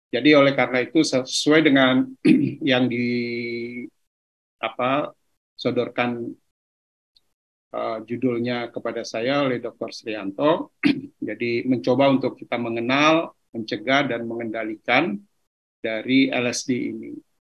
Jadi oleh karena itu sesuai dengan yang disodorkan judulnya kepada saya oleh Dr. Srianto, jadi mencoba untuk kita mengenal, mencegah dan mengendalikan dari LSD ini.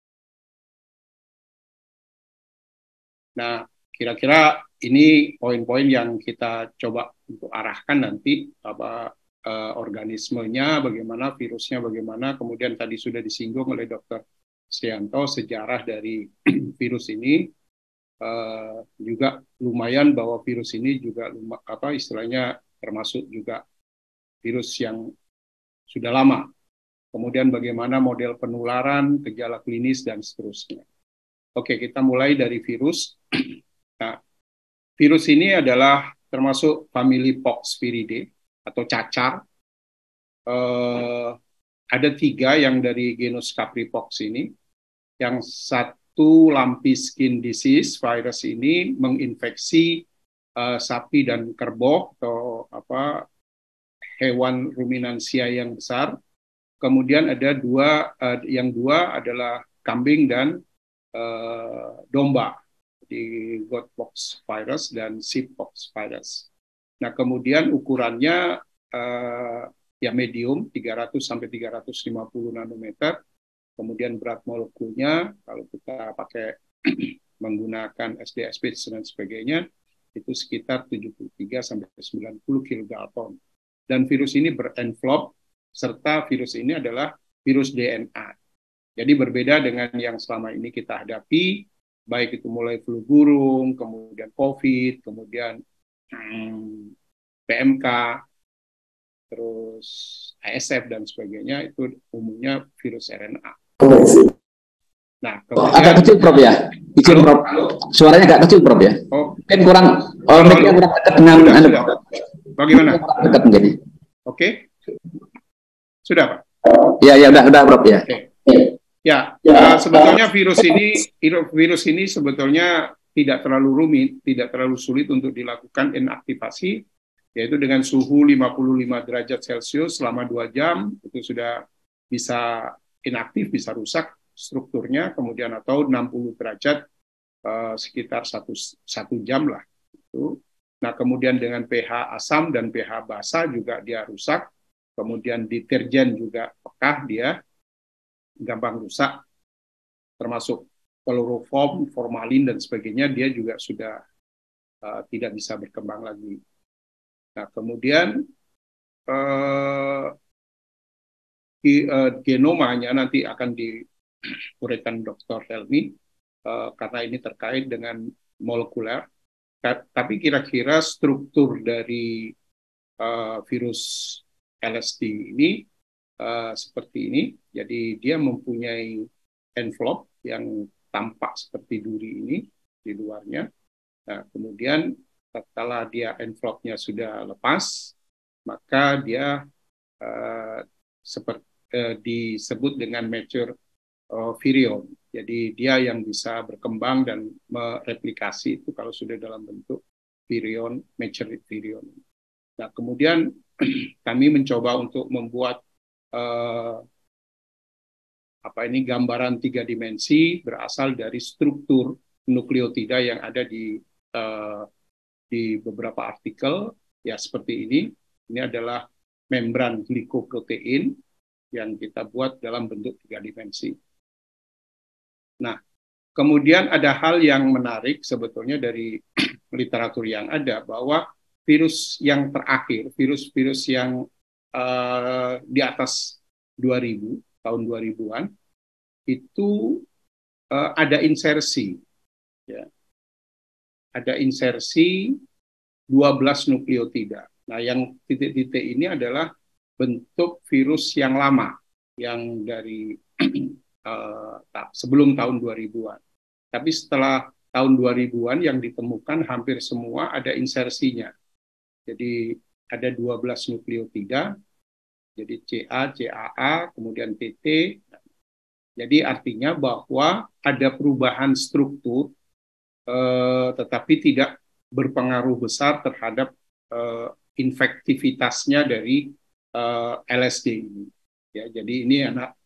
Nah, kira-kira ini poin-poin yang kita coba untuk arahkan nanti organismenya, bagaimana virusnya, bagaimana kemudian tadi sudah disinggung oleh Dr. Srianto sejarah dari virus ini. Juga lumayan bahwa virus ini juga istilahnya termasuk juga virus yang sudah lama. Kemudian bagaimana model penularan, gejala klinis dan seterusnya. Oke, kita mulai dari virus. Nah, virus ini adalah termasuk famili Poxviridae atau cacar. Ada 3 yang dari genus Capripox ini. Yang satu lumpy skin disease, virus ini menginfeksi sapi dan kerbau atau hewan ruminansia yang besar. Kemudian ada yang dua adalah kambing dan domba, di goatpox virus dan sheeppox virus. Nah, kemudian ukurannya ya medium 300 sampai 350 nanometer. Kemudian berat molekulnya kalau kita pakai menggunakan SDSP dan sebagainya itu sekitar 73 sampai 90 kilodalton. Dan virus ini berenvelop serta virus ini adalah virus DNA. Jadi berbeda dengan yang selama ini kita hadapi, baik itu mulai flu burung, kemudian COVID, kemudian PMK, terus ASF dan sebagainya, itu umumnya virus RNA. Nah, kemudian, agak kecil Prof ya, izin Prof, suaranya agak kecil Prof ya. Kan kurang, kurang dekat dengan bagaimana? Dekat menjadi. Oke, sudah Pak. Ya udah Prof ya. Okay. Ya, sebetulnya virus ini sebetulnya tidak terlalu rumit, tidak terlalu sulit untuk dilakukan inaktivasi, yaitu dengan suhu 55 derajat Celcius selama 2 jam, itu sudah bisa inaktif, bisa rusak strukturnya, kemudian atau 60 derajat sekitar satu jam lah. Nah, kemudian dengan pH asam dan pH basa juga dia rusak, kemudian deterjen juga pekah, dia gampang rusak, termasuk kloroform, formalin dan sebagainya, dia juga sudah tidak bisa berkembang lagi. Nah, kemudian genomanya nanti akan diuraikan Dr. Helmi karena ini terkait dengan molekuler. Tapi kira-kira struktur dari virus LSD ini seperti ini. Jadi dia mempunyai envelope yang tampak seperti duri ini di luarnya. Nah, kemudian setelah dia envelope-nya sudah lepas, maka dia disebut dengan mature virion. Jadi dia yang bisa berkembang dan mereplikasi itu kalau sudah dalam bentuk virion, mature virion. Nah, kemudian kami mencoba untuk membuat gambaran 3 dimensi berasal dari struktur nukleotida yang ada di beberapa artikel, ya seperti ini. Ini adalah membran glikoprotein yang kita buat dalam bentuk 3 dimensi. Nah, kemudian ada hal yang menarik sebetulnya dari literatur yang ada, bahwa virus yang terakhir, virus-virus yang di atas 2000, tahun 2000-an, itu ada insersi. Ya. Ada insersi 12 nukleotida. Nah, yang titik-titik ini adalah bentuk virus yang lama, yang dari sebelum tahun 2000-an. Tapi setelah tahun 2000-an yang ditemukan hampir semua ada insersinya. Jadi ada 12 nukleotida, jadi CA, CAA, kemudian TT. Jadi artinya bahwa ada perubahan struktur, tetapi tidak berpengaruh besar terhadap infektivitasnya dari LSD ini. Ya, jadi ini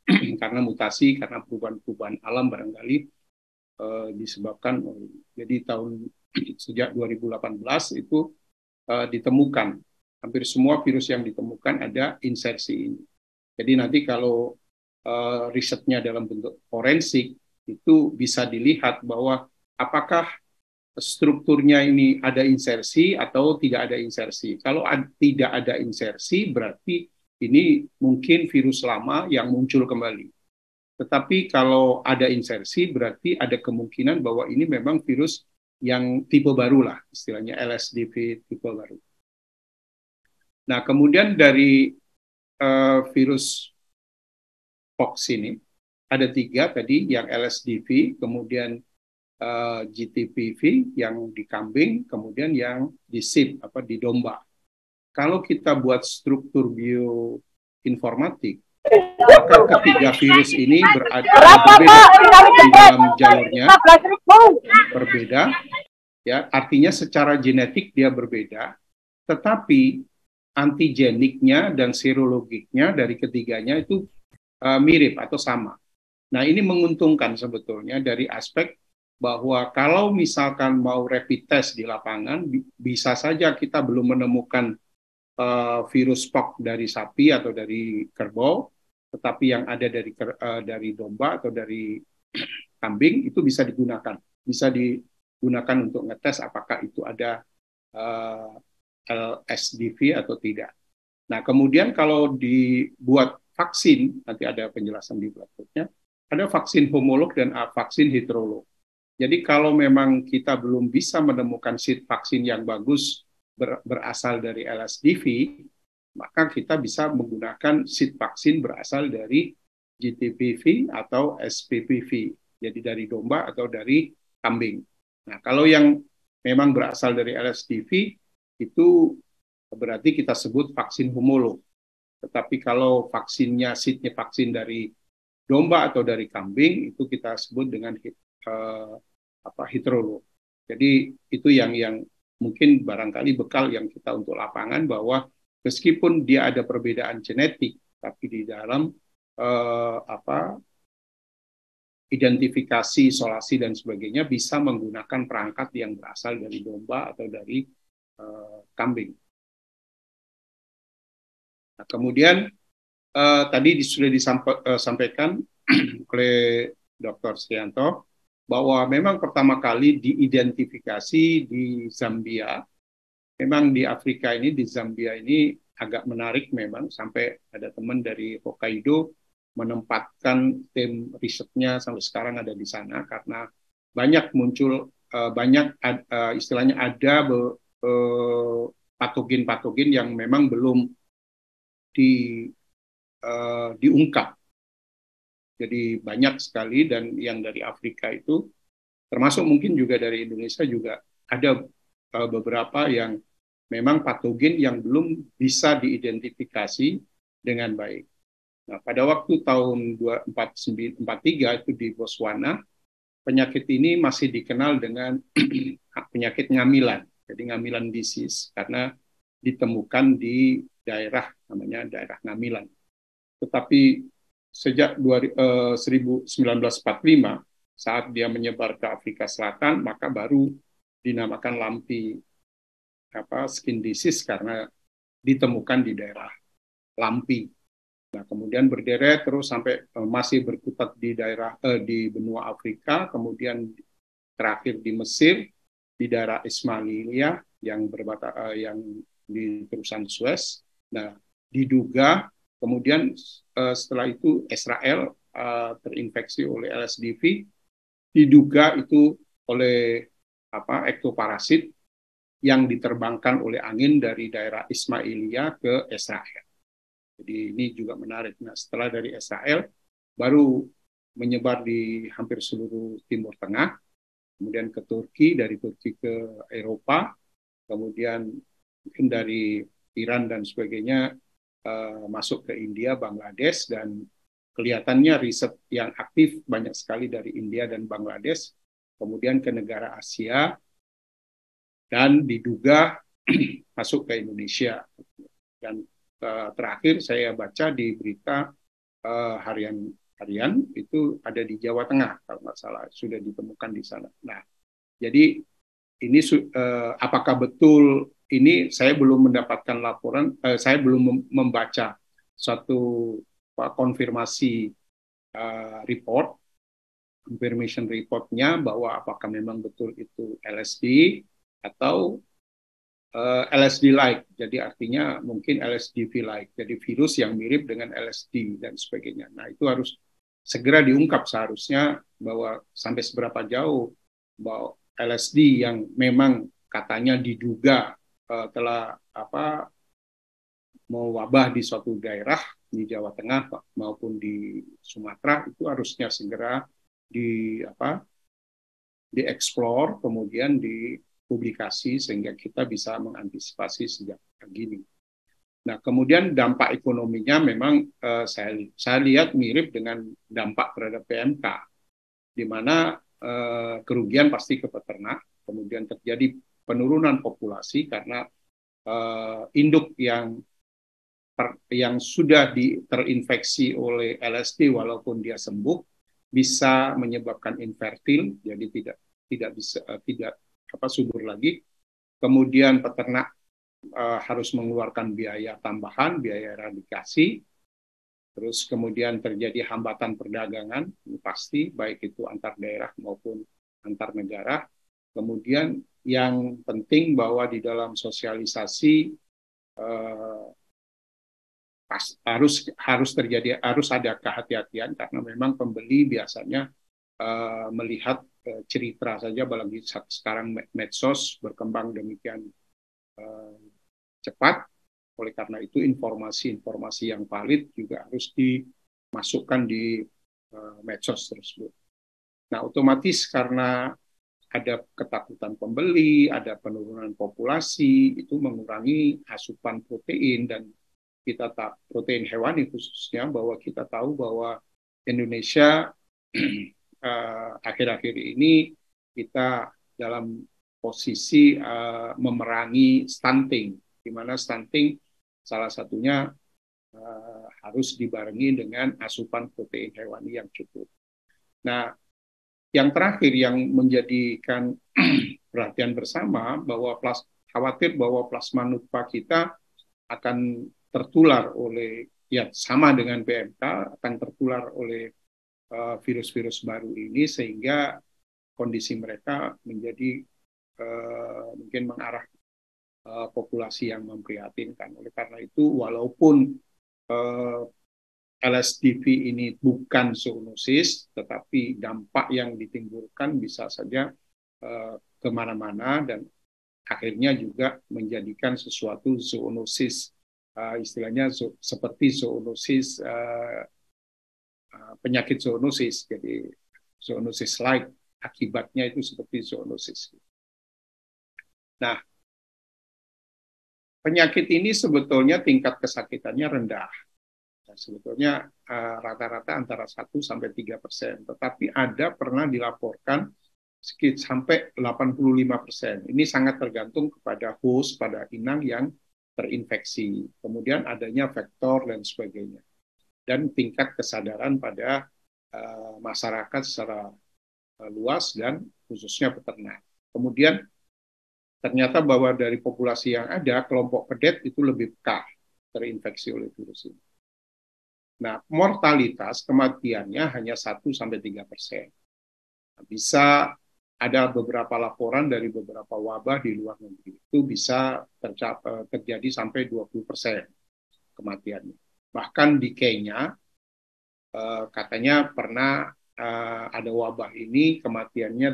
karena mutasi, karena perubahan-perubahan alam barangkali disebabkan. Jadi sejak 2018 itu ditemukan hampir semua virus yang ditemukan ada insersi ini. Jadi nanti kalau risetnya dalam bentuk forensik itu bisa dilihat bahwa apakah strukturnya ini ada insersi atau tidak ada insersi. Kalau tidak ada insersi berarti ini mungkin virus lama yang muncul kembali. Tetapi kalau ada insersi berarti ada kemungkinan bahwa ini memang virus yang tipe baru lah, istilahnya LSDV tipe baru. Nah, kemudian dari virus Pox ini ada 3 tadi, yang LSDV, kemudian GTPV yang di kambing, kemudian yang di sheep, di domba. Kalau kita buat struktur bioinformatik, maka ketiga virus ini berbeda di dalam jalurnya, berbeda, ya, artinya secara genetik dia berbeda, tetapi antigeniknya dan serologiknya dari ketiganya itu mirip atau sama. Nah, ini menguntungkan sebetulnya dari aspek bahwa kalau misalkan mau rapid test di lapangan, bisa saja kita belum menemukan virus Pox dari sapi atau dari kerbau, tetapi yang ada dari domba atau dari kambing itu bisa digunakan untuk ngetes apakah itu ada LSDV atau tidak. Nah, kemudian kalau dibuat vaksin, nanti ada penjelasan di berikutnya, ada vaksin homolog dan vaksin heterolog. Jadi kalau memang kita belum bisa menemukan seed vaksin yang bagus berasal dari LSDV, maka kita bisa menggunakan seed vaksin berasal dari GTPV atau SPPV, jadi dari domba atau dari kambing. Nah, kalau yang memang berasal dari LSDV, itu berarti kita sebut vaksin homolog. Tetapi kalau vaksinnya, seednya vaksin dari domba atau dari kambing, itu kita sebut dengan heterolog. Jadi itu yang mungkin barangkali bekal yang kita untuk lapangan, bahwa meskipun dia ada perbedaan genetik, tapi di dalam identifikasi, isolasi dan sebagainya bisa menggunakan perangkat yang berasal dari domba atau dari kambing. Nah, kemudian tadi sudah disampaikan oleh Dr. Srianto bahwa memang pertama kali diidentifikasi di Zambia. Memang di Afrika ini, di Zambia ini agak menarik memang, sampai ada teman dari Hokkaido menempatkan tim risetnya sampai sekarang ada di sana, karena banyak muncul, istilahnya ada patogen-patogen yang memang belum diungkap. Jadi banyak sekali, dan yang dari Afrika itu termasuk mungkin juga dari Indonesia juga ada beberapa yang memang patogen yang belum bisa diidentifikasi dengan baik. Nah, pada waktu tahun 1943 itu di Botswana, penyakit ini masih dikenal dengan penyakit ngamilan. Jadi ngamilan disease, karena ditemukan di daerah namanya daerah ngamilan. Tetapi sejak 1945, saat dia menyebar ke Afrika Selatan, maka baru dinamakan lumpy skin disease karena ditemukan di daerah lumpy. Nah, kemudian berderet terus sampai masih berkutat di daerah di benua Afrika, kemudian terakhir di Mesir, di daerah Ismailia yang yang di terusan Suez. Nah, diduga kemudian setelah itu Israel terinfeksi oleh LSDV, diduga itu oleh ektoparasit yang diterbangkan oleh angin dari daerah Ismailia ke Israel. Jadi ini juga menarik. Nah, setelah dari Israel baru menyebar di hampir seluruh Timur Tengah, kemudian ke Turki, dari Turki ke Eropa, kemudian mungkin dari Iran dan sebagainya masuk ke India, Bangladesh, dan kelihatannya riset yang aktif banyak sekali dari India dan Bangladesh, kemudian ke negara Asia, dan diduga masuk ke Indonesia. Dan terakhir saya baca di berita harian itu ada di Jawa Tengah kalau nggak salah, sudah ditemukan di sana. Nah, jadi ini apakah betul ini, saya belum mendapatkan laporan, saya belum membaca suatu konfirmasi report, confirmation reportnya bahwa apakah memang betul itu LSD atau LSD-like, jadi artinya mungkin LSD-like, jadi virus yang mirip dengan LSD dan sebagainya. Nah, itu harus segera diungkap seharusnya bahwa sampai seberapa jauh bahwa LSD yang memang katanya diduga telah mewabah di suatu daerah di Jawa Tengah maupun di Sumatera, itu harusnya segera dieksplor, kemudian dipublikasi sehingga kita bisa mengantisipasi sejak pagi. Nah, kemudian dampak ekonominya memang saya lihat mirip dengan dampak terhadap PMK, di mana kerugian pasti ke peternak, kemudian terjadi penurunan populasi karena induk yang sudah terinfeksi oleh LSD walaupun dia sembuh bisa menyebabkan infertil, jadi tidak subur lagi. Kemudian peternak harus mengeluarkan biaya tambahan, biaya eradikasi. Terus kemudian terjadi hambatan perdagangan, pasti baik itu antar daerah maupun antar negara. Kemudian yang penting bahwa di dalam sosialisasi harus ada kehati-hatian, karena memang pembeli biasanya melihat cerita saja, apalagi sekarang medsos berkembang demikian cepat. Oleh karena itu informasi-informasi yang valid juga harus dimasukkan di medsos tersebut. Nah, otomatis karena ada ketakutan pembeli, ada penurunan populasi, itu mengurangi asupan protein, dan protein hewani khususnya, bahwa kita tahu bahwa Indonesia akhir-akhir ini kita dalam posisi memerangi stunting, di mana stunting salah satunya harus dibarengi dengan asupan protein hewani yang cukup. Nah, yang terakhir yang menjadikan perhatian bersama bahwa khawatir bahwa plasma nutpa kita akan tertular oleh, ya sama dengan PMK, akan tertular oleh virus-virus baru ini, sehingga kondisi mereka menjadi mungkin mengarah populasi yang memprihatinkan. Oleh karena itu, walaupun LSDV ini bukan zoonosis, tetapi dampak yang ditimbulkan bisa saja kemana-mana, dan akhirnya juga menjadikan sesuatu zoonosis, istilahnya seperti zoonosis, penyakit zoonosis, jadi zoonosis-like, akibatnya itu seperti zoonosis. Nah, penyakit ini sebetulnya tingkat kesakitannya rendah. Nah, sebetulnya rata-rata antara 1-3%, tetapi ada pernah dilaporkan sampai 85%. Ini sangat tergantung kepada host, pada inang yang terinfeksi. Kemudian adanya vektor dan sebagainya. Dan tingkat kesadaran pada masyarakat secara luas dan khususnya peternak. Kemudian ternyata bahwa dari populasi yang ada, kelompok pedet itu lebih peka terinfeksi oleh virus ini. Nah, mortalitas kematiannya hanya 1-3%. Bisa ada beberapa laporan dari beberapa wabah di luar negeri, itu bisa terjadi sampai 20% kematiannya. Bahkan di Kenya, katanya pernah ada wabah ini kematiannya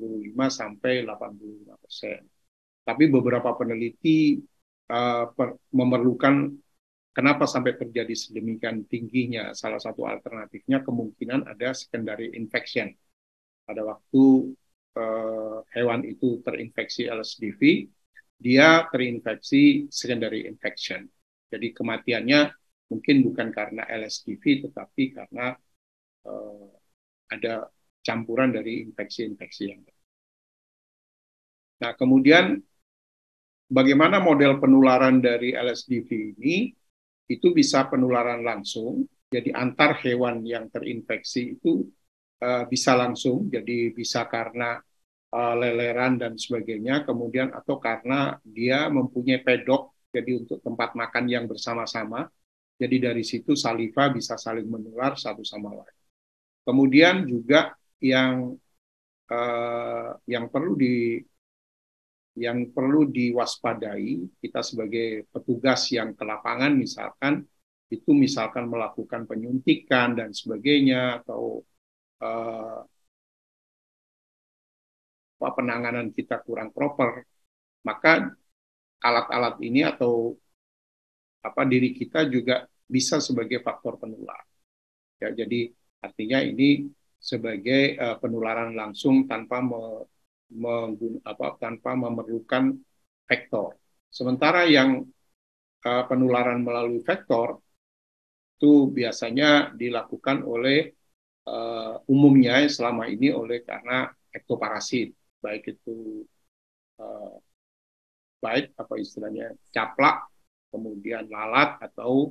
75-85%. Tapi beberapa peneliti memerlukan kenapa sampai terjadi sedemikian tingginya. Salah satu alternatifnya kemungkinan ada secondary infection. Pada waktu hewan itu terinfeksi LSDV, dia terinfeksi secondary infection. Jadi kematiannya mungkin bukan karena LSDV, tetapi karena ada campuran dari infeksi-infeksi yang lain. Nah, kemudian bagaimana model penularan dari LSDV ini? Itu bisa penularan langsung, Jadi antar hewan yang terinfeksi itu bisa langsung, jadi bisa karena leleran dan sebagainya, kemudian atau karena dia mempunyai pedok, jadi untuk tempat makan yang bersama-sama, jadi dari situ saliva bisa saling menular satu sama lain. Kemudian juga yang perlu diwaspadai kita sebagai petugas yang ke lapangan itu misalkan melakukan penyuntikan dan sebagainya, atau penanganan kita kurang proper, maka alat-alat ini atau diri kita juga bisa sebagai faktor penular. Ya, jadi artinya ini sebagai penularan langsung tanpa memerlukan vektor. Sementara yang penularan melalui vektor itu biasanya dilakukan oleh umumnya selama ini karena ektoparasit, baik itu istilahnya caplak, kemudian lalat, atau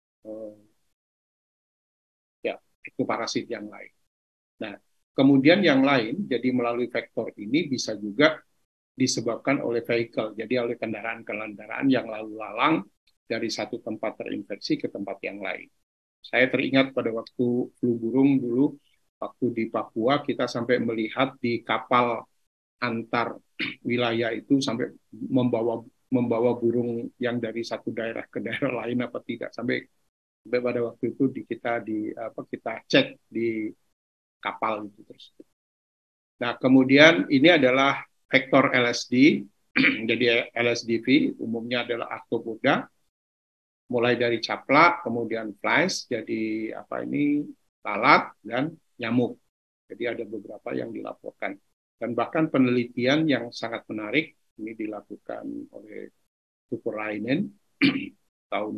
ektoparasit yang lain. Nah, kemudian yang lain, jadi melalui vektor ini bisa juga disebabkan oleh vehicle, jadi oleh kendaraan-kendaraan yang lalu lalang dari satu tempat terinfeksi ke tempat yang lain. Saya teringat pada waktu flu burung dulu, waktu di Papua kita sampai melihat di kapal antar wilayah itu sampai membawa burung yang dari satu daerah ke daerah lain apa tidak, sampai pada waktu itu kita cek di kapal itu terus. Nah, kemudian ini adalah vektor LSD, jadi LSDV umumnya adalah arthropoda, mulai dari caplak, kemudian flies, jadi lalat dan nyamuk. Jadi ada beberapa yang dilaporkan. Dan bahkan penelitian yang sangat menarik ini dilakukan oleh Tuppurainen tahun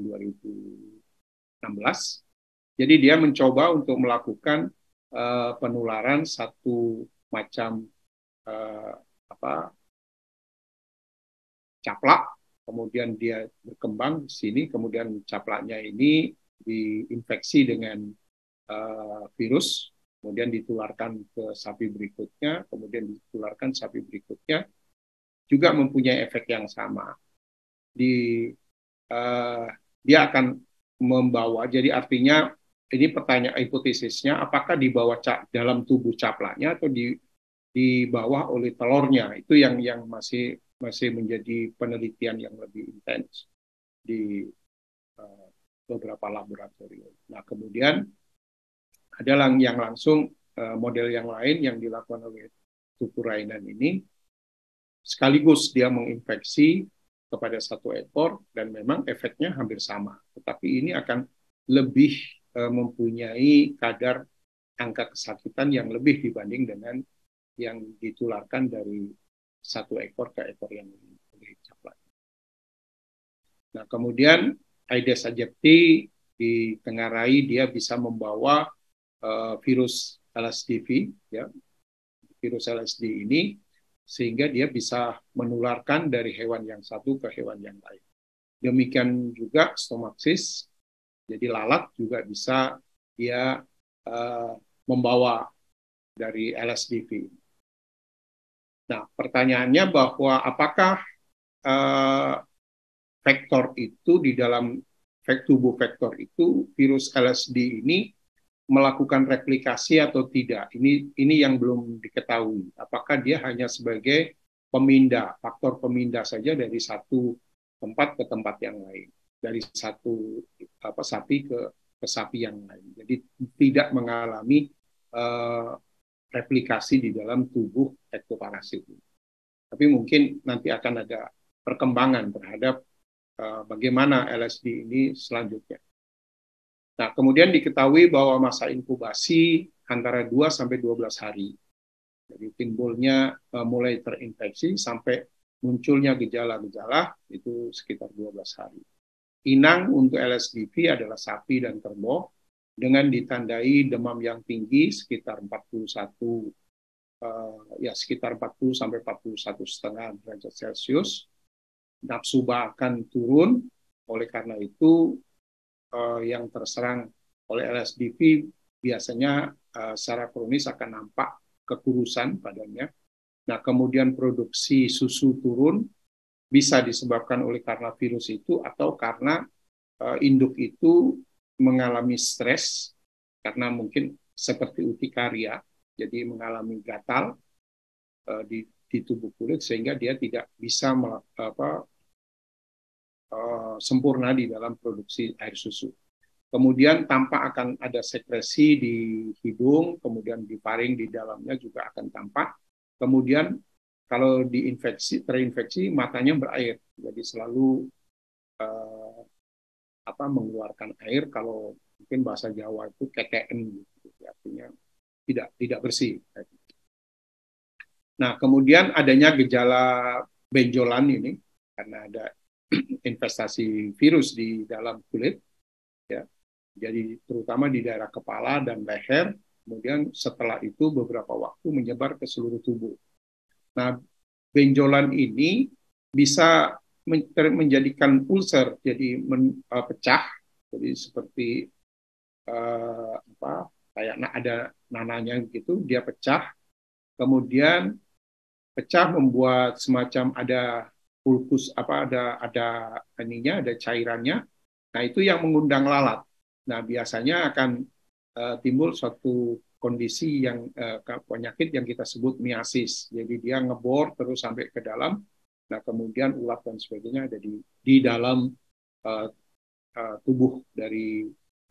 2016. Jadi dia mencoba untuk melakukan penularan satu macam caplak, kemudian dia berkembang di sini, kemudian caplaknya ini diinfeksi dengan virus, kemudian ditularkan ke sapi berikutnya, kemudian ditularkan sapi berikutnya, juga mempunyai efek yang sama. Dia akan membawa, jadi artinya ini pertanyaan hipotesisnya, apakah dibawa dalam tubuh caplaknya atau di bawah oleh telurnya, itu yang masih menjadi penelitian yang lebih intens di beberapa laboratorium. Nah, kemudian ada yang langsung model yang lain yang dilakukan oleh Tuppurainen ini, sekaligus dia menginfeksi kepada satu ekor dan memang efeknya hampir sama, tetapi ini akan lebih mempunyai kadar angka kesakitan yang lebih dibanding dengan yang ditularkan dari satu ekor ke ekor yang caplak. Nah, kemudian Aedes aegypti ditengarai dia bisa membawa virus LSDV, ya, virus LSD ini, sehingga dia bisa menularkan dari hewan yang satu ke hewan yang lain. Demikian juga stomaksis, jadi lalat juga bisa dia membawa dari LSDV. Nah, pertanyaannya bahwa apakah vektor itu di dalam tubuh vektor itu virus LSD ini melakukan replikasi atau tidak? Ini yang belum diketahui. Apakah dia hanya sebagai pemindah, faktor pemindah saja dari satu tempat ke tempat yang lain, dari satu sapi ke sapi yang lain. Jadi tidak mengalami replikasi di dalam tubuh ektoparasit. Tapi mungkin nanti akan ada perkembangan terhadap bagaimana LSD ini selanjutnya. Nah, kemudian diketahui bahwa masa inkubasi antara 2 sampai 12 hari. Jadi timbulnya mulai terinfeksi sampai munculnya gejala-gejala itu sekitar 12 hari. Inang untuk LSDV adalah sapi dan kerbau dengan ditandai demam yang tinggi sekitar 41 sekitar 40 sampai 41,5 derajat Celcius. Nafsu makan turun, oleh karena itu yang terserang oleh LSDV biasanya secara kronis akan nampak kekurusan badannya. Nah, kemudian produksi susu turun bisa disebabkan oleh karena virus itu atau karena induk itu mengalami stres karena mungkin seperti urtikaria, jadi mengalami gatal di tubuh kulit sehingga dia tidak bisa sempurna di dalam produksi air susu. Kemudian tampak akan ada sekresi di hidung, kemudian di faring di dalamnya juga akan tampak. Kemudian kalau terinfeksi matanya berair, jadi selalu mengeluarkan air. Kalau mungkin bahasa Jawa itu keken, gitu, artinya tidak bersih. Nah, kemudian adanya gejala benjolan ini karena ada investasi virus di dalam kulit, ya. Jadi terutama di daerah kepala dan leher, kemudian setelah itu beberapa waktu menyebar ke seluruh tubuh. Nah, benjolan ini bisa menjadikan ulcer, jadi pecah, jadi seperti kayak ada nananya gitu, dia pecah, kemudian pecah membuat semacam ada pulkus ada ininya, ada cairannya. Nah, itu yang mengundang lalat. Nah, biasanya akan timbul suatu kondisi yang penyakit yang kita sebut miasis. Jadi dia ngebor terus sampai ke dalam. Nah, kemudian ulat dan sebagainya ada di dalam tubuh dari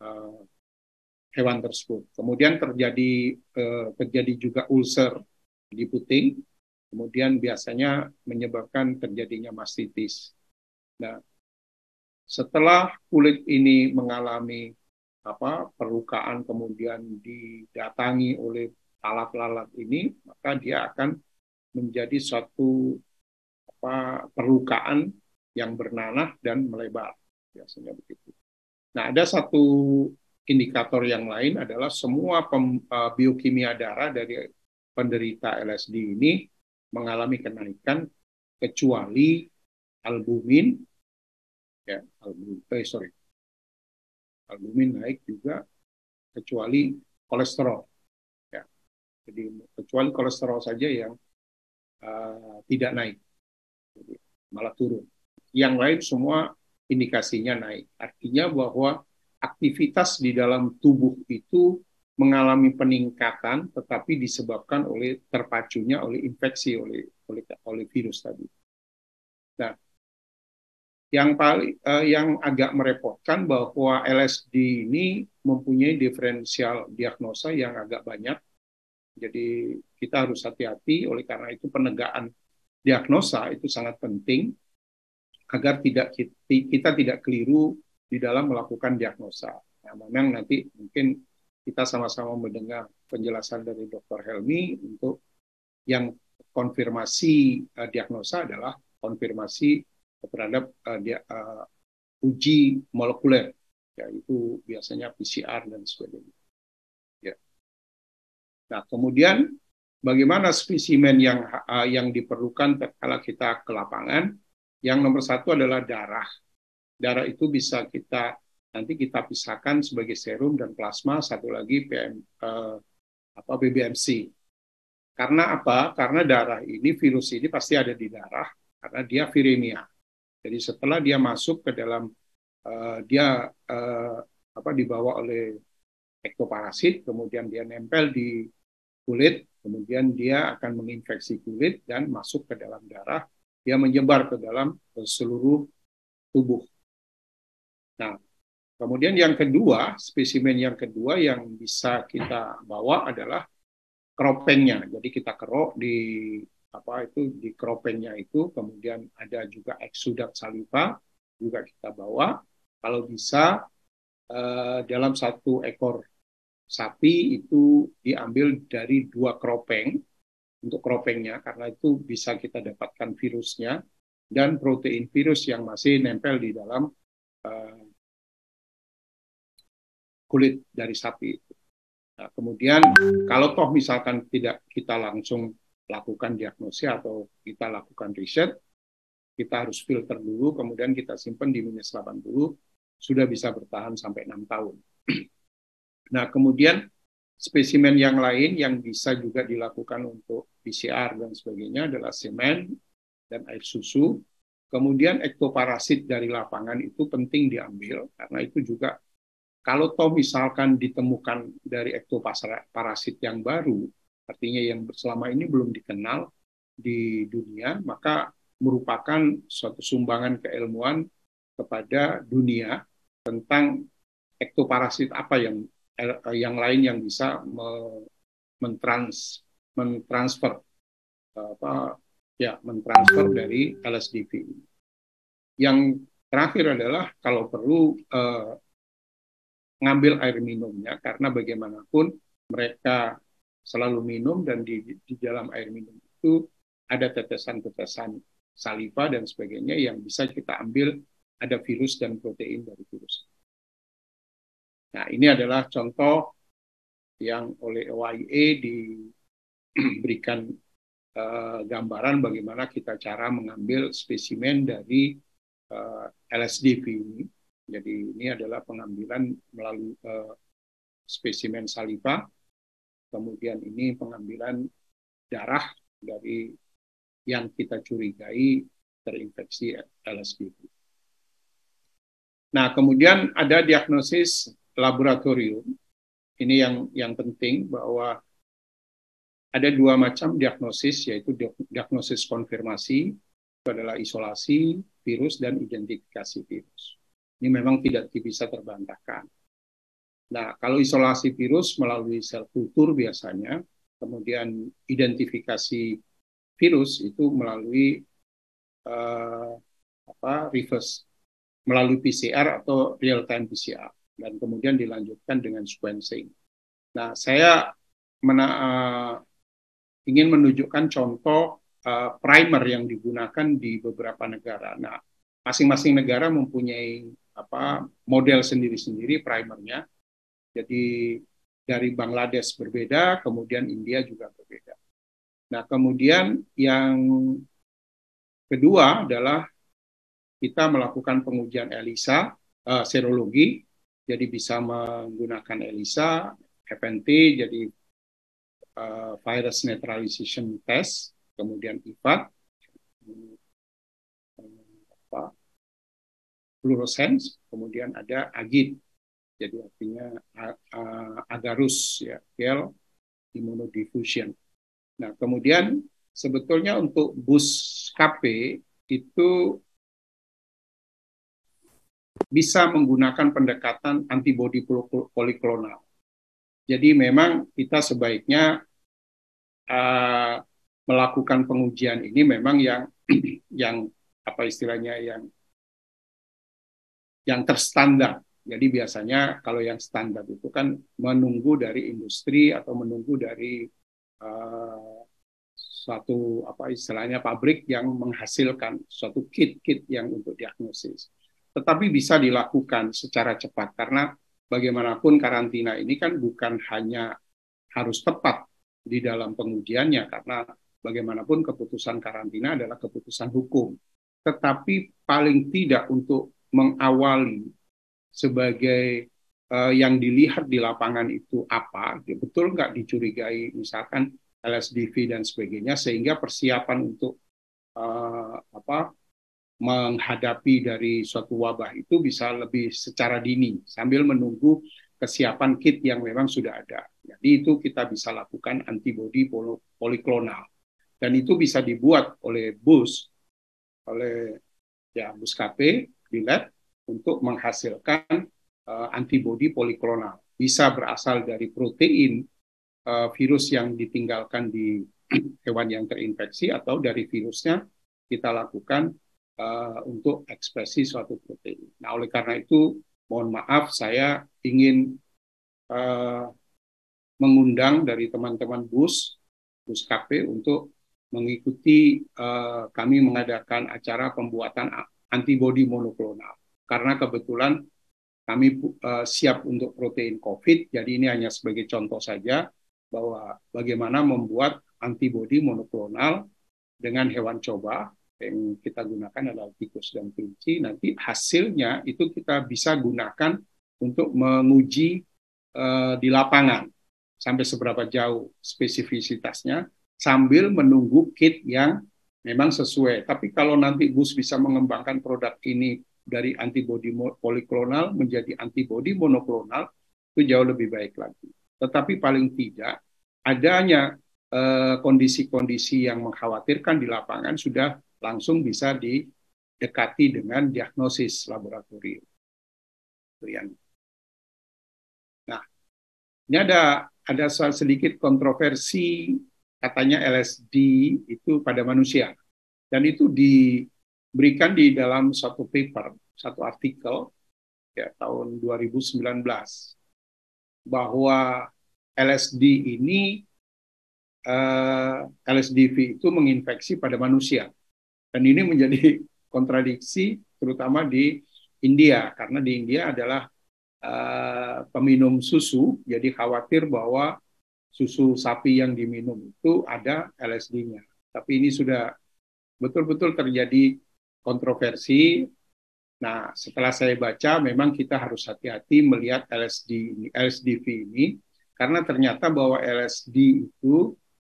hewan tersebut. Kemudian terjadi juga ulcer di puting. Kemudian biasanya menyebabkan terjadinya mastitis. Nah, setelah kulit ini mengalami perlukaan kemudian didatangi oleh lalat-lalat ini, maka dia akan menjadi suatu perlukaan yang bernanah dan melebar, biasanya begitu. Nah, ada satu indikator yang lain adalah semua biokimia darah dari penderita LSD ini mengalami kenaikan kecuali albumin, ya, albumin naik juga kecuali kolesterol, ya. Jadi kecuali kolesterol saja yang tidak naik, jadi malah turun. Yang lain semua indikasinya naik. Artinya bahwa aktivitas di dalam tubuh itu mengalami peningkatan, tetapi disebabkan oleh terpacunya oleh infeksi oleh virus tadi. Nah, yang agak merepotkan bahwa LSD ini mempunyai diferensial diagnosa yang agak banyak. Jadi kita harus hati-hati, oleh karena itu penegakan diagnosa itu sangat penting agar kita tidak keliru di dalam melakukan diagnosa. Nah, memang nanti mungkin kita sama-sama mendengar penjelasan dari Dr. Helmi untuk yang konfirmasi diagnosa adalah konfirmasi terhadap uji molekuler, yaitu biasanya PCR dan sebagainya. Ya. Nah, kemudian bagaimana spesimen yang diperlukan tatkala kita ke lapangan? Yang nomor satu adalah darah. Darah itu bisa nanti kita pisahkan sebagai serum dan plasma, satu lagi BBMC. Karena apa? Karena darah ini, virus ini pasti ada di darah karena dia viremia. Jadi setelah dia masuk ke dalam dibawa oleh ektoparasit, kemudian dia nempel di kulit, kemudian dia akan menginfeksi kulit dan masuk ke dalam darah, dia menyebar ke dalam seluruh tubuh. Nah, kemudian yang kedua, spesimen yang kedua yang bisa kita bawa adalah keropengnya. Jadi kita kerok di keropengnya itu, kemudian ada juga eksudat saliva juga kita bawa. Kalau bisa dalam satu ekor sapi itu diambil dari 2 keropeng untuk keropengnya, karena itu bisa kita dapatkan virusnya dan protein virus yang masih nempel di dalam kulit dari sapi. Nah, kemudian kalau toh misalkan tidak kita langsung lakukan diagnosis atau kita lakukan riset, kita harus filter dulu, kemudian kita simpan di -80, sudah bisa bertahan sampai 6 tahun. Nah, kemudian spesimen yang lain yang bisa juga dilakukan untuk PCR dan sebagainya adalah semen dan air susu. Kemudian ektoparasit dari lapangan itu penting diambil, karena itu juga kalau toh misalkan ditemukan dari ektoparasit yang baru, artinya yang selama ini belum dikenal di dunia, maka merupakan suatu sumbangan keilmuan kepada dunia tentang ektoparasit apa yang lain yang bisa mentransfer mentransfer dari LSDV. Yang terakhir adalah kalau perlu ngambil air minumnya, karena bagaimanapun mereka selalu minum dan di dalam air minum itu ada tetesan-tetesan saliva dan sebagainya yang bisa kita ambil, ada virus dan protein dari virus. Nah, ini adalah contoh yang oleh OIE diberikan gambaran bagaimana kita cara mengambil spesimen dari LSDV ini. Jadi ini adalah pengambilan melalui spesimen saliva, kemudian ini pengambilan darah dari yang kita curigai terinfeksi LSDV. Nah, kemudian ada diagnosis laboratorium. Ini yang penting, bahwa ada dua macam diagnosis, yaitu diagnosis konfirmasi, itu adalah isolasi virus dan identifikasi virus. Ini memang tidak bisa terbantahkan. Nah, kalau isolasi virus melalui sel kultur biasanya, kemudian identifikasi virus itu melalui reverse, melalui PCR atau real time PCR, dan kemudian dilanjutkan dengan sequencing. Nah, saya ingin menunjukkan contoh primer yang digunakan di beberapa negara. Nah, masing-masing negara mempunyai model sendiri-sendiri primernya. Jadi dari Bangladesh berbeda, kemudian India juga berbeda. Nah, kemudian yang kedua adalah kita melakukan pengujian ELISA, serologi, jadi bisa menggunakan ELISA, FNT, jadi virus neutralization test, kemudian IVAT, fluorescence, kemudian ada AGID, jadi artinya agarus, ya, gel immunodiffusion. Nah, kemudian sebetulnya untuk BUS-KP itu bisa menggunakan pendekatan antibodi poliklonal. Jadi memang kita sebaiknya melakukan pengujian ini memang yang apa istilahnya yang terstandar. Jadi biasanya kalau yang standar itu kan menunggu dari industri atau menunggu dari suatu apa istilahnya pabrik yang menghasilkan suatu kit-kit yang untuk diagnosis. Tetapi bisa dilakukan secara cepat, karena bagaimanapun karantina ini kan bukan hanya harus tepat di dalam pengujiannya, karena bagaimanapun keputusan karantina adalah keputusan hukum. Tetapi paling tidak untuk mengawali sebagai yang dilihat di lapangan itu apa, betul nggak dicurigai misalkan LSDV dan sebagainya, sehingga persiapan untuk menghadapi dari suatu wabah itu bisa lebih secara dini sambil menunggu kesiapan kit yang memang sudah ada. Jadi itu kita bisa lakukan antibodi poliklonal, dan itu bisa dibuat oleh BUS-KP di lab untuk menghasilkan antibodi poliklonal. Bisa berasal dari protein virus yang ditinggalkan di hewan yang terinfeksi, atau dari virusnya kita lakukan untuk ekspresi suatu protein. Nah, oleh karena itu, mohon maaf, saya ingin mengundang dari teman-teman BUS-KP untuk mengikuti kami mengadakan acara pembuatan antibodi monoklonal. Karena kebetulan kami siap untuk protein COVID, jadi ini hanya sebagai contoh saja bahwa bagaimana membuat antibodi monoklonal dengan hewan coba. Yang kita gunakan adalah tikus dan kelinci. Nanti hasilnya itu kita bisa gunakan untuk menguji di lapangan sampai seberapa jauh spesifisitasnya sambil menunggu kit yang memang sesuai. Tapi kalau nanti Gus bisa mengembangkan produk ini dari antibodi poliklonal menjadi antibodi monoklonal, itu jauh lebih baik lagi. Tetapi paling tidak adanya kondisi-kondisi yang mengkhawatirkan di lapangan sudah langsung bisa didekati dengan diagnosis laboratorium. Nah, ini ada sedikit kontroversi katanya LSD itu pada manusia. Dan itu diberikan di dalam satu paper, satu artikel ya, tahun 2019 bahwa LSD ini LSDV itu menginfeksi pada manusia. Dan ini menjadi kontradiksi terutama di India karena di India adalah peminum susu, jadi khawatir bahwa susu sapi yang diminum itu ada LSD-nya. Tapi ini sudah betul-betul terjadi kontroversi. Nah, setelah saya baca, memang kita harus hati-hati melihat LSDV ini, karena ternyata bahwa LSD itu,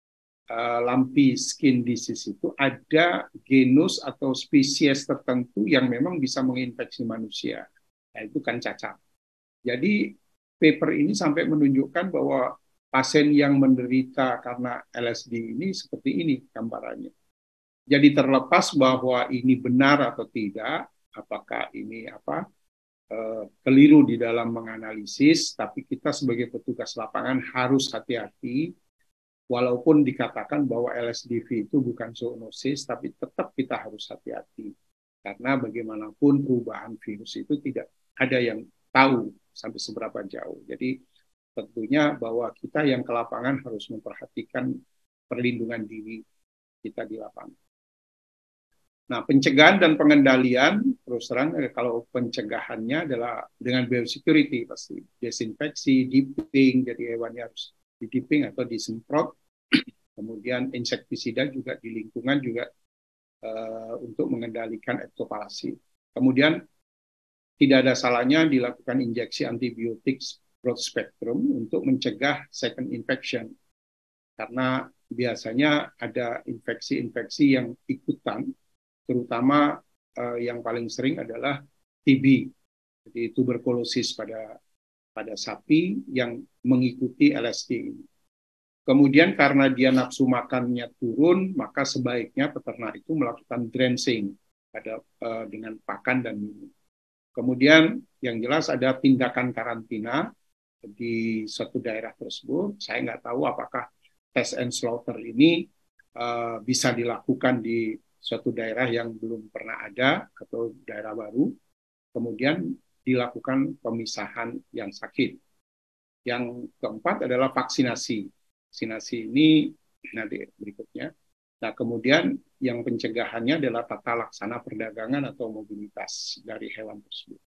lumpy skin disease itu, ada genus atau spesies tertentu yang memang bisa menginfeksi manusia, yaitu kan cacar. Jadi, paper ini sampai menunjukkan bahwa pasien yang menderita karena LSD ini seperti ini gambarannya. Jadi terlepas bahwa ini benar atau tidak, apakah ini keliru di dalam menganalisis, tapi kita sebagai petugas lapangan harus hati-hati, walaupun dikatakan bahwa LSDV itu bukan zoonosis, tapi tetap kita harus hati-hati. Karena bagaimanapun perubahan virus itu tidak ada yang tahu sampai seberapa jauh. Jadi tentunya bahwa kita yang ke lapangan harus memperhatikan perlindungan diri kita di lapangan. Nah, pencegahan dan pengendalian, terus terang kalau pencegahannya adalah dengan biosecurity, pasti desinfeksi, dipping, jadi hewannya harus didipping atau disemprot, kemudian insektisida juga di lingkungan juga untuk mengendalikan ektopalasi. Kemudian tidak ada salahnya dilakukan injeksi antibiotik broad spectrum untuk mencegah second infection, karena biasanya ada infeksi-infeksi yang ikutan, terutama yang paling sering adalah TB, jadi tuberkulosis pada sapi yang mengikuti LSD ini. Kemudian karena dia nafsu makannya turun, maka sebaiknya peternak itu melakukan drenching dengan pakan dan minum. Kemudian yang jelas ada tindakan karantina di suatu daerah tersebut. Saya nggak tahu apakah test and slaughter ini bisa dilakukan di suatu daerah yang belum pernah ada atau daerah baru, kemudian dilakukan pemisahan yang sakit. Yang keempat adalah vaksinasi. Vaksinasi ini nanti berikutnya. Nah, kemudian yang pencegahannya adalah tata laksana perdagangan atau mobilitas dari hewan tersebut.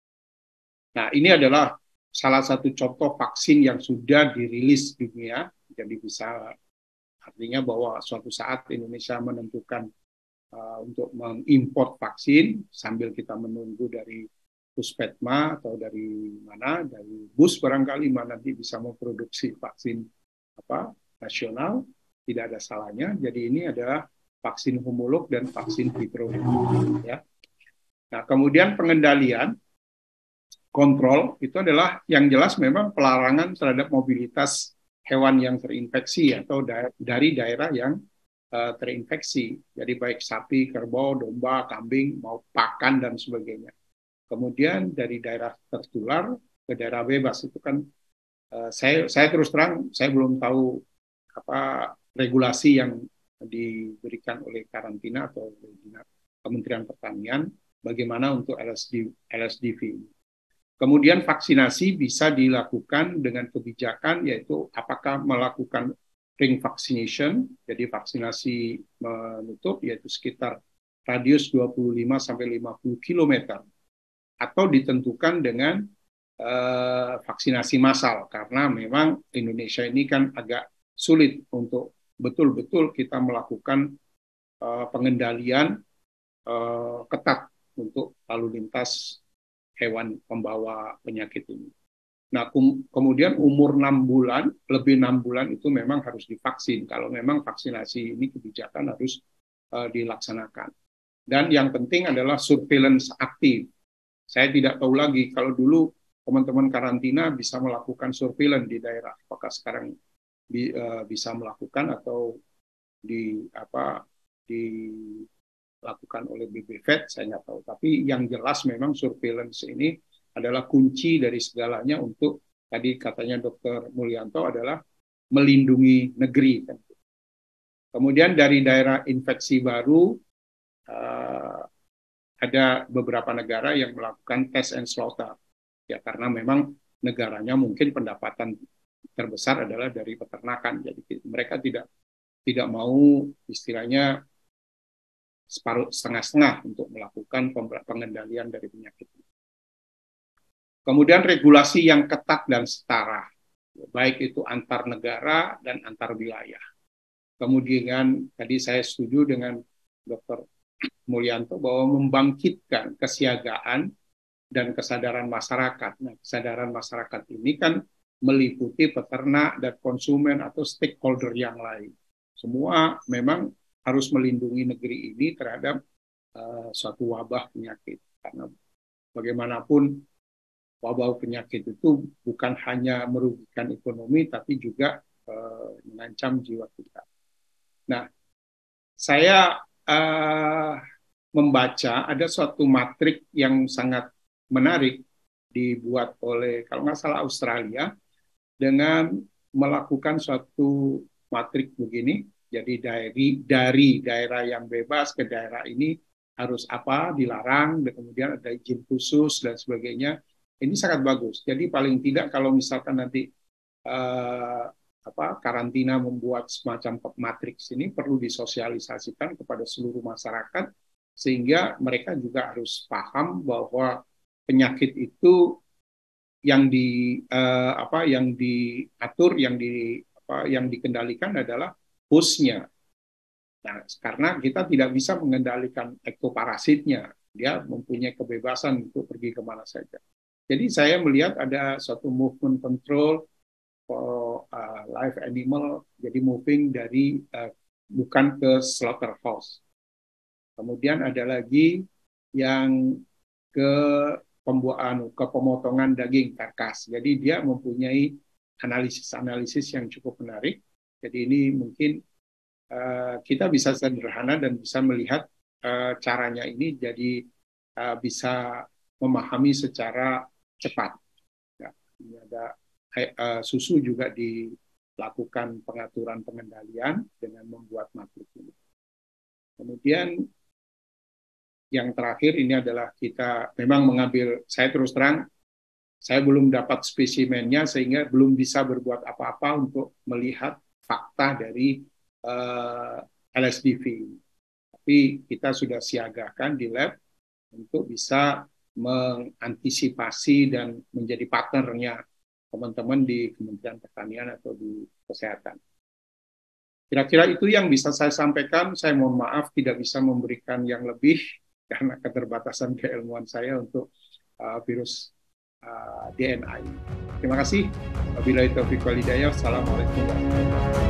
Nah, ini adalah salah satu contoh vaksin yang sudah dirilis dunia, jadi bisa artinya bahwa suatu saat Indonesia menentukan untuk mengimpor vaksin sambil kita menunggu dari Puspetma atau dari BUS barangkali mana nanti bisa memproduksi vaksin nasional, tidak ada salahnya. Jadi ini adalah vaksin homolog dan vaksin vitro. Ya. Nah, kemudian pengendalian kontrol itu adalah yang jelas memang pelarangan terhadap mobilitas hewan yang terinfeksi atau dari daerah yang terinfeksi. Jadi baik sapi, kerbau, domba, kambing, mau pakan dan sebagainya. Kemudian dari daerah tertular ke daerah bebas itu kan saya terus terang saya belum tahu regulasi yang diberikan oleh karantina atau Kementerian Pertanian bagaimana untuk LSDV ini. Kemudian vaksinasi bisa dilakukan dengan kebijakan, yaitu apakah melakukan ring vaccination, jadi vaksinasi menutup, yaitu sekitar radius 25-50 km, atau ditentukan dengan vaksinasi massal, karena memang Indonesia ini kan agak sulit untuk betul-betul kita melakukan pengendalian ketat untuk lalu lintas hewan pembawa penyakit ini. Nah, kemudian umur 6 bulan, lebih 6 bulan itu memang harus divaksin. Kalau memang vaksinasi ini kebijakan harus dilaksanakan. Dan yang penting adalah surveillance aktif. Saya tidak tahu lagi, kalau dulu teman-teman karantina bisa melakukan surveillance di daerah, apakah sekarang bisa melakukan atau dilakukan oleh BPVET, saya nggak tahu. Tapi yang jelas memang surveillance ini adalah kunci dari segalanya untuk, tadi katanya Dr. Mulyanto, adalah melindungi negeri. Kemudian dari daerah infeksi baru, ada beberapa negara yang melakukan test and slaughter. Ya, karena memang negaranya mungkin pendapatan terbesar adalah dari peternakan. Jadi mereka tidak mau istilahnya setengah-setengah untuk melakukan pengendalian dari penyakit. Kemudian regulasi yang ketat dan setara, baik itu antar negara dan antar wilayah. Kemudian tadi saya setuju dengan Dr. Mulyanto bahwa membangkitkan kesiagaan dan kesadaran masyarakat. Nah, kesadaran masyarakat ini kan meliputi peternak dan konsumen atau stakeholder yang lain. Semua memang harus melindungi negeri ini terhadap suatu wabah penyakit. Karena bagaimanapun wabah penyakit itu bukan hanya merugikan ekonomi, tapi juga mengancam jiwa kita. Nah, saya membaca ada suatu matrik yang sangat menarik dibuat oleh, kalau nggak salah, Australia, dengan melakukan suatu matrik begini. Jadi dari daerah yang bebas ke daerah ini harus apa, dilarang, dan kemudian ada izin khusus dan sebagainya. Ini sangat bagus. Jadi paling tidak kalau misalkan nanti karantina membuat semacam matriks ini perlu disosialisasikan kepada seluruh masyarakat sehingga mereka juga harus paham bahwa penyakit itu yang diatur, yang dikendalikan adalah hostnya. Nah, karena kita tidak bisa mengendalikan ektoparasitnya, dia mempunyai kebebasan untuk pergi kemana saja. Jadi saya melihat ada suatu movement control for live animal, jadi moving dari bukan ke slaughterhouse. Kemudian ada lagi yang ke pemotongan daging karkas. Jadi dia mempunyai analisis yang cukup menarik. Jadi ini mungkin kita bisa sederhana dan bisa melihat caranya ini jadi bisa memahami secara cepat. Ya, ini ada susu juga dilakukan pengaturan pengendalian dengan membuat matrik ini. Kemudian yang terakhir ini adalah kita memang mengambil, saya terus terang, saya belum dapat spesimennya sehingga belum bisa berbuat apa-apa untuk melihat fakta dari LSDV. Tapi kita sudah siagakan di lab untuk bisa mengantisipasi dan menjadi partnernya teman-teman di Kementerian Pertanian atau di Kesehatan. Kira-kira itu yang bisa saya sampaikan. Saya mohon maaf tidak bisa memberikan yang lebih karena keterbatasan keilmuan saya untuk virus DNA ini. Terima kasih. Wabillahi taufiq wal hidayah. Assalamualaikum warahmatullahi wabarakatuh.